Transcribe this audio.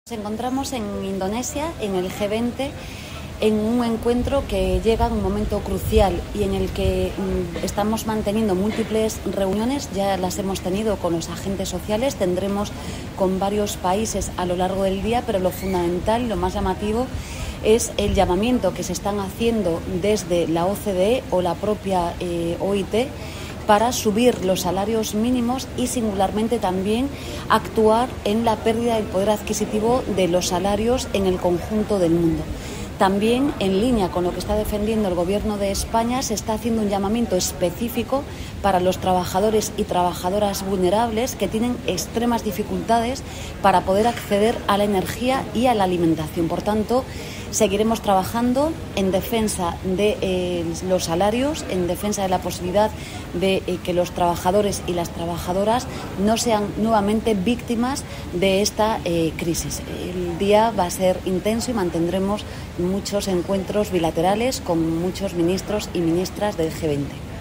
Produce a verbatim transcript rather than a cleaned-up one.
Nos encontramos en Indonesia, en el G veinte, en un encuentro que llega en un momento crucial y en el que mm, estamos manteniendo múltiples reuniones. Ya las hemos tenido con los agentes sociales, tendremos con varios países a lo largo del día, pero lo fundamental, lo más llamativo, es el llamamiento que se están haciendo desde la O C D E o la propia eh, O I T para subir los salarios mínimos y singularmente también actuar en la pérdida del poder adquisitivo de los salarios en el conjunto del mundo. También, en línea con lo que está defendiendo el Gobierno de España, se está haciendo un llamamiento específico para los trabajadores y trabajadoras vulnerables que tienen extremas dificultades para poder acceder a la energía y a la alimentación. Por tanto, seguiremos trabajando en defensa de eh, los salarios, en defensa de la posibilidad de eh, que los trabajadores y las trabajadoras no sean nuevamente víctimas de esta eh, crisis. El día va a ser intenso y mantendremos muchos encuentros bilaterales con muchos ministros y ministras del G veinte.